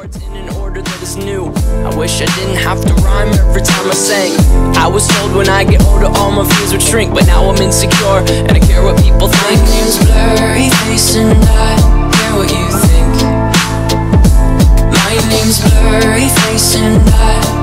chords in an order that is new. I wish I didn't have to rhyme every time I sang. I was told when I get older all my fears would shrink, but now I'm insecure and I care what people think. My name's blurry face and I care what you think. My name's blurry face and I